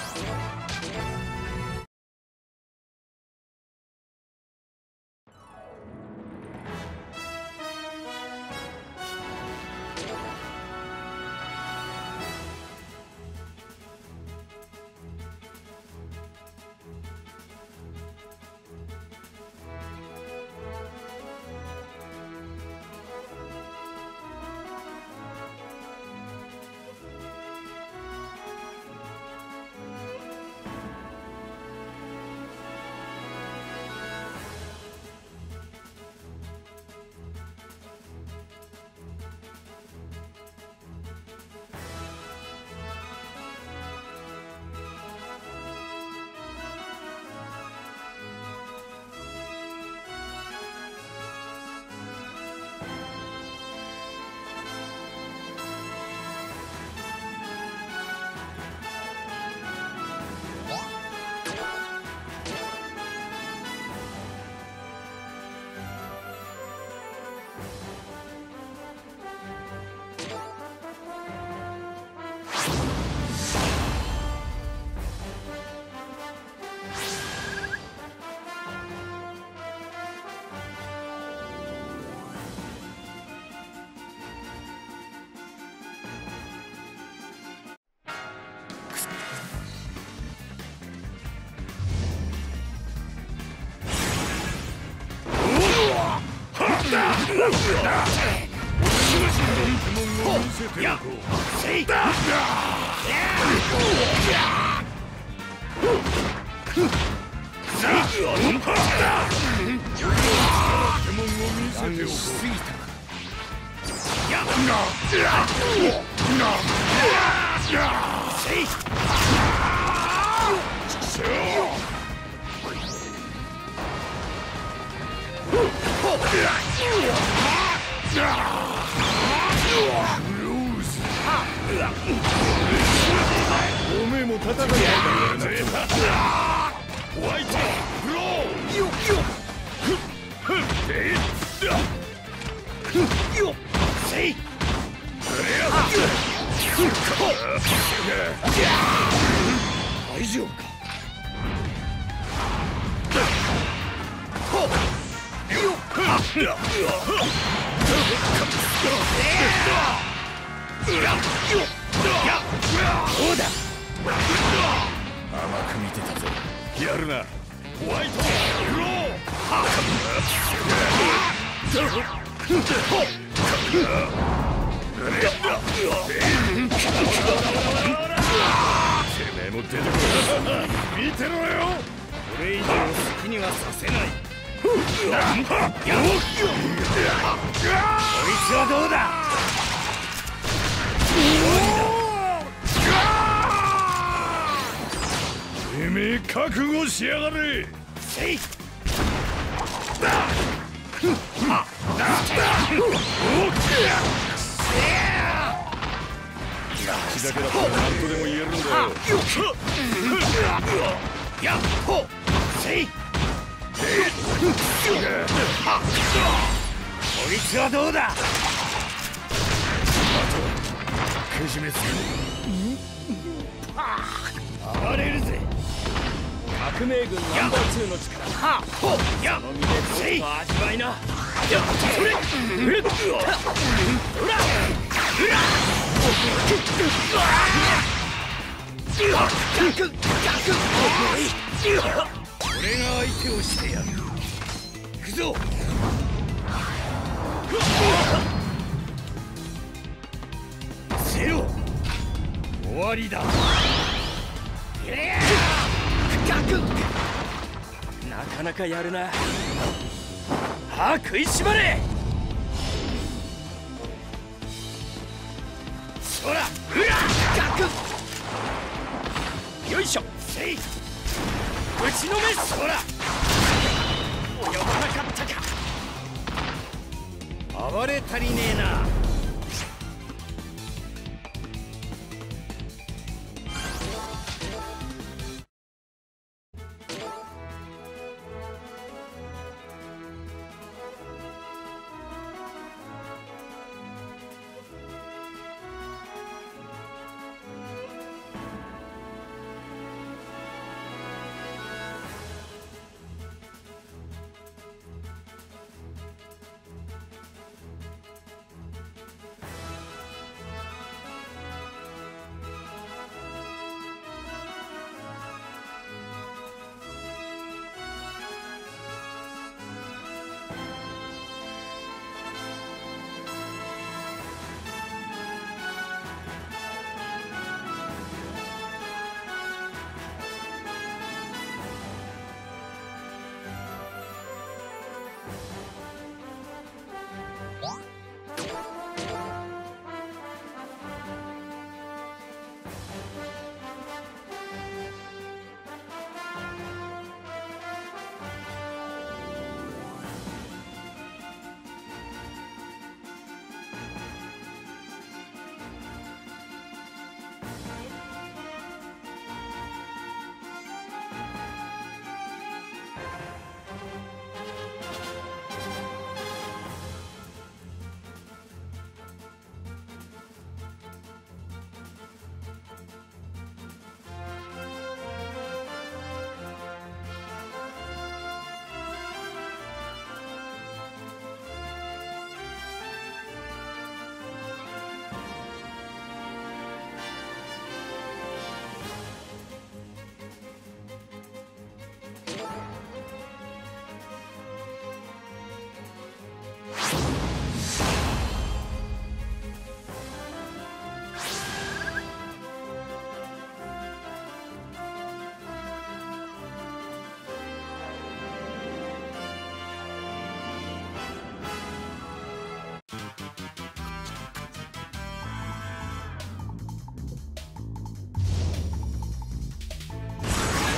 おめえも戦いホワイトブローよっよっせい大丈夫かそうだ甘く見てたぞやるなホワイトブローてめえも出てこい見てろよこれ以上好きにはさせないこいつはどうだてめえ覚悟しやがれせい口だけだったら何とでも言えるんだよやっほせいこいつはどうだあとけじめつけ暴れるぜ革命軍ナンバー2の力その身でどうと味わいなそれ俺が相手をしてやる行くぞゼロ終わりだなかなかやるな歯食いしばれそらよいしょせい打ちのめそら及ばなかったか暴れ足りねえな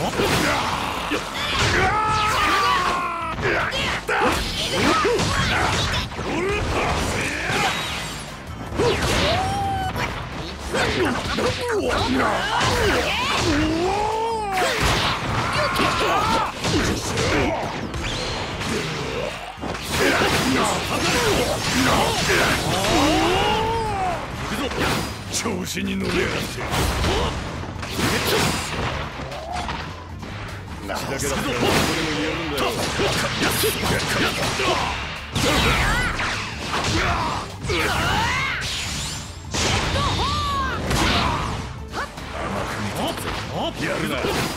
調子に乗れやがって。口だけだったらどこでも言えるんだよ。やるな。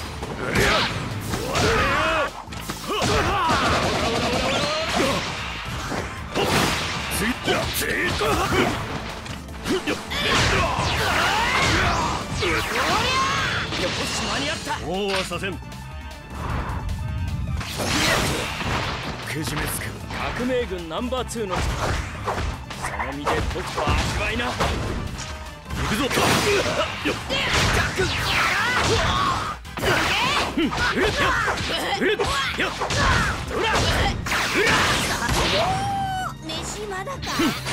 よし、間に合った。 そうはさせん。 けじめつく革命軍ナンバー2の力、その身でとくと味わいな。行くぞ。 飯まだか。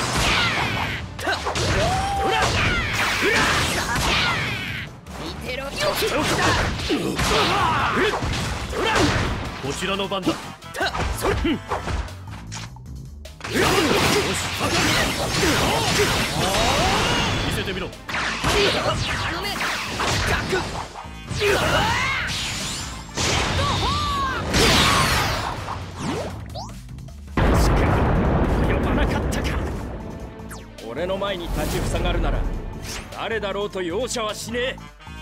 見てろ。 こちらの番だ。見せてみろ。 呼ばなかったか。俺の前に立ちふさがるなら誰だろうと容赦はしねえ。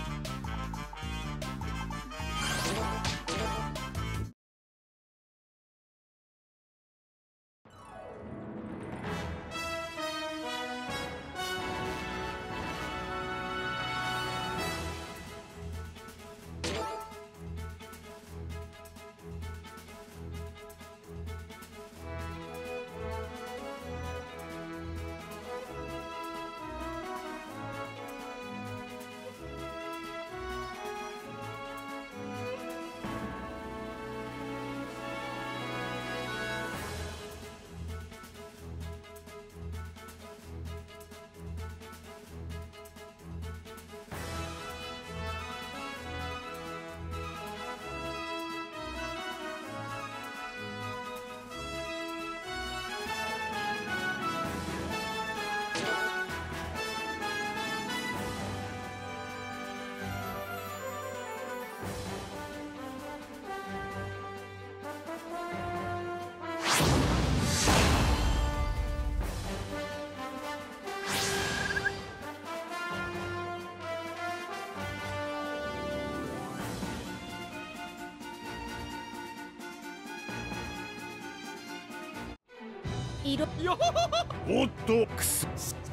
色よおっとくそ。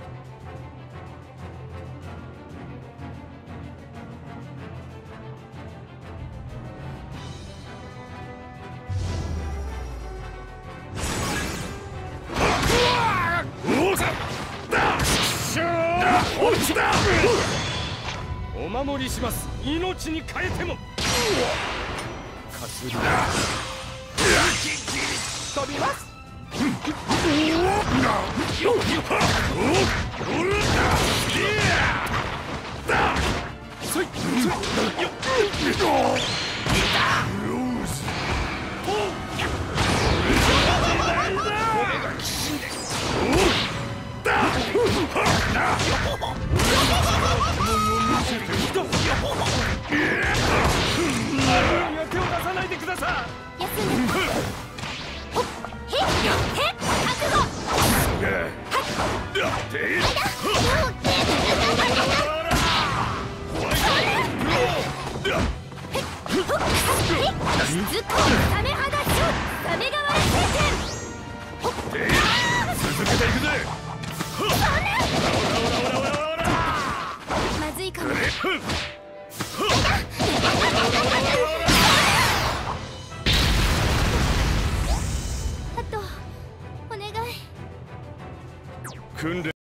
お守りします。命に変えても。かすり飛びます。手を出さないでください。 休んで。ほっへっへっ覚悟。しつこいサメ肌ショーサメ側聖剣。 続けていくぜ。 まずいかも。あとお願い。 訓練